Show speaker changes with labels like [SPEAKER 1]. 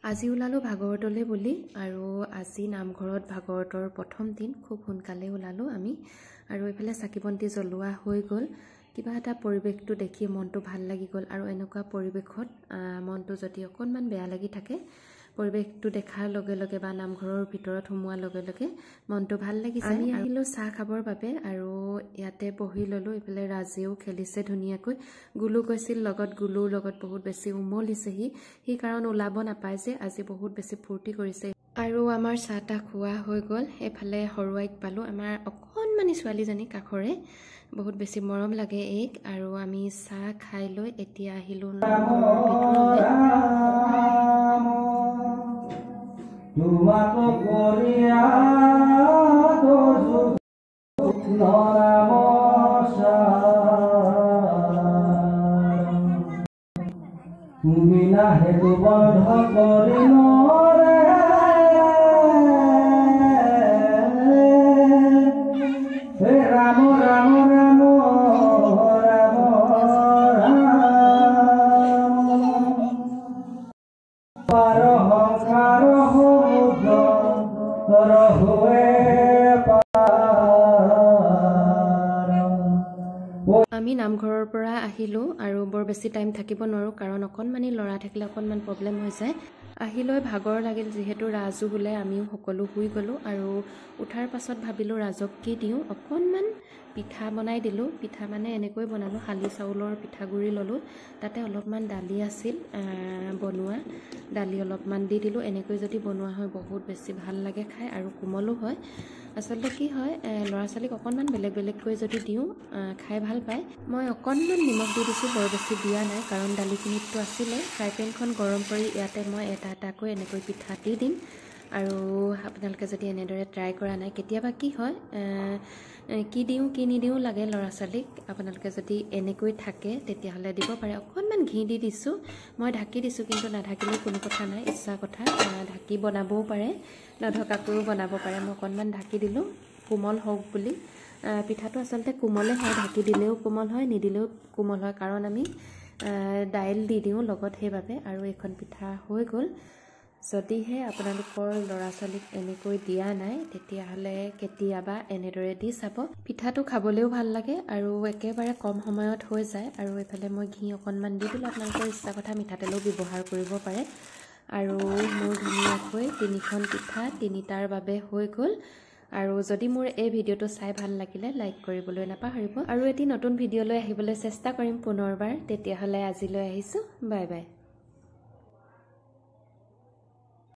[SPEAKER 1] আজি ওলালো ভাগৱতলৈ বুলি আৰু আজি নামঘৰত ভাগৱতৰ প্ৰথম দিন খুব সোনকালে ওলালো আমি আৰু এফালে চাকিবন্তি জ্বলোৱা হৈ গ'ল কিবা এটা পৰিবেশটো দেখি মনটো ভাল লাগি গ'ল আৰু এনেকুৱা পৰিবেশত মনটো যদি অকনমান বেয়া লাগি থাকে পৰিবেশটো দেখাৰ লগে লগে বা নামঘৰৰ ভিতৰত সোমোৱাৰ লগে লগে মনটো ভাল লাগিছে আমি আহিলো চাহ খাবৰ বাবে আৰু ইয়াতে বহি ললো এফালে ৰাজেও খেলিছে ধুনিয়াকৈ গুলু গৈছিল লগত গুলুৰ লগত বহুত বেছি উমলিছে হি কাৰণ ওলাব নাপায় যে আজি বহুত বেছি ফূৰ্তি কৰিছে আৰু আমাৰ চাহটা খোৱা হৈ গ'ল এফালে হৰুৱাইক পালো আমাৰ অকনমানি ছোৱালীজনী কাখৰে বহুত বেছি মৰম লাগে এইক আৰু আমি চাহ খাই লৈ এতিয়া আহিলো নামঘৰৰ ভিতৰলৈ
[SPEAKER 2] Tumato Korea dozu noramosa Bina hetu bandha kori nore Ramo Ramo Ramo Ramo Paroho Karoho
[SPEAKER 1] আমি নামঘৰৰ পৰা আহিলো আৰু বৰ বেছি টাইম থাকিব নোৱাৰো কাৰণ অকনমানি লৰা থাকিলে অকনমান প্ৰবলেম হৈ যায় আহিলৈ ভাগৰ লাগিল যেহেতু ৰাজু হুলে আমিও সকলো শুই গলো আৰু উঠাৰ পাছত ভাবিলো ৰাজক কি দিও অকনমান পিঠা বনাই দিলো পিঠা মানে এনেকৈ বনালো হালি চাউলৰ পিঠাগুৰি ললো তাতে অলপমান দালি আছিল বনোৱা দালি অলপমান দি দিলো এনেকৈ যদি বনোৱা হয় বহুত বেছি ভাল লাগে খাই আৰু কোমলো হয় আসলে কি হয় লৰা ছোৱালীক অকনমান বেলেগ বেলেগকৈ যদি দিও খাই ভাল পায় মই অকনমান নিমখ দি দিছো বৰ বেছি দিয়া নাই কাৰণ দালিখিনিতো আছিলে ফ্ৰাই পেনখন গৰম কৰি ইয়াতে মই এটা এটাকৈ এনেকৈ পিঠা দি দিম আৰু আপোনালোকে যদি এনেদৰে ট্ৰাই কৰা নাই কেতিয়াবা কি হয় কি দিও কি নিদিও লাগে লৰা ছোৱালীক আপোনালোকে যদি এনেকৈ থাকে তেতিয়াহলে দিব পাৰে অকনমান ঘি দি দিছো মই ঢাকি দিছো কিন্তু নাঢাকিলেও কোনো কথা নাই ইচ্ছা কথা ঢাকি বনাবও পাৰে নঢকাকৈও বনাব পাৰে মই অকনমান ঢাকি দিলো কোমল হওক বুলি পিঠাটো আসলতে কোমলে হয় ঢাকি দিলেও কোমল হয় নিদিলেও কোমল হয় কাৰণ আমি দাইল দি দিও লগত সেইবাবে আৰু এখন পিঠা হৈ গ'ল যদিহে আপোনালোকৰ লৰা ছোৱালীক এনেকৈ দিয়া নাই তেতিয়াহলে কেতিয়াবা এনেদৰে দি চাব পিঠাটো খাবলেও ভাল লাগে আৰু একেবাৰে কম সময়ত হৈ যায় আৰু এফালে মই ঘি অকনমান দি দিলো আপোনালোকৰ ইচ্ছা কথা মিঠাতেলো ব্যৱহাৰ কৰিব পাৰে আৰু মোৰ ধুনীয়াকৈ তিনিখন পিঠা তিনিটাৰ বাবে হৈ গ'ল আৰু যদি মোৰ এই ভিডিওটো চাই ভাল লাগিলে লাইক কৰিবলৈ নাপাহৰিব আৰু এটি নতুন ভিডিওলৈ আহিবলৈ চেষ্টা কৰিম পুনৰবাৰ তেতিয়াহলে আজিলৈ আহিছো বাই বাই